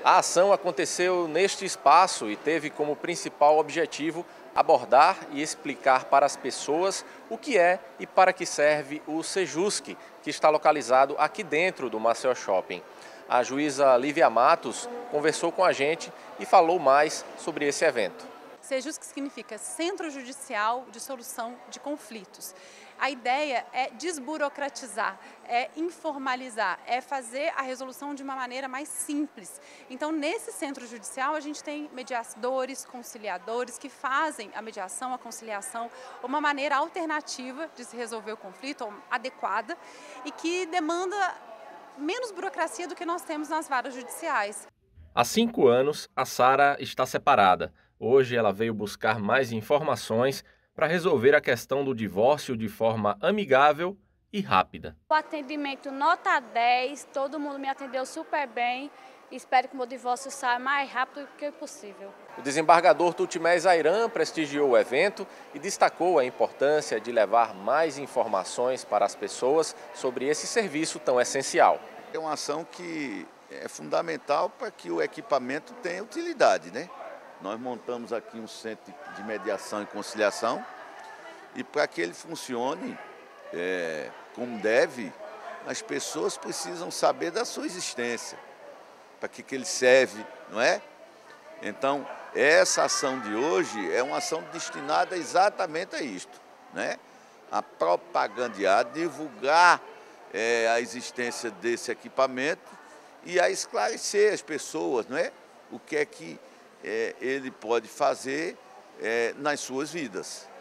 A ação aconteceu neste espaço e teve como principal objetivo abordar e explicar para as pessoas o que é e para que serve o Sejusc, que está localizado aqui dentro do Maceió Shopping. A juíza Lívia Matos conversou com a gente e falou mais sobre esse evento. Sejusc significa Centro Judicial de Solução de Conflitos. A ideia é desburocratizar, é informalizar, é fazer a resolução de uma maneira mais simples. Então, nesse centro judicial, a gente tem mediadores, conciliadores que fazem a mediação, a conciliação, uma maneira alternativa de se resolver o conflito, adequada, e que demanda menos burocracia do que nós temos nas varas judiciais. Há 5 anos, a Sara está separada. Hoje ela veio buscar mais informações para resolver a questão do divórcio de forma amigável e rápida. O atendimento nota 10, todo mundo me atendeu super bem. Espero que o meu divórcio saia mais rápido que possível. O desembargador Tutimés Ayran prestigiou o evento e destacou a importância de levar mais informações para as pessoas sobre esse serviço tão essencial. É uma ação que é fundamental para que o equipamento tenha utilidade, né? Nós montamos aqui um centro de mediação e conciliação e para que ele funcione como deve, as pessoas precisam saber da sua existência, para que ele serve, não é? Então, essa ação de hoje é uma ação destinada exatamente a isto, né? A propagandear, divulgar a existência desse equipamento e a esclarecer as pessoas, não é? O que é que ele pode fazer nas suas vidas.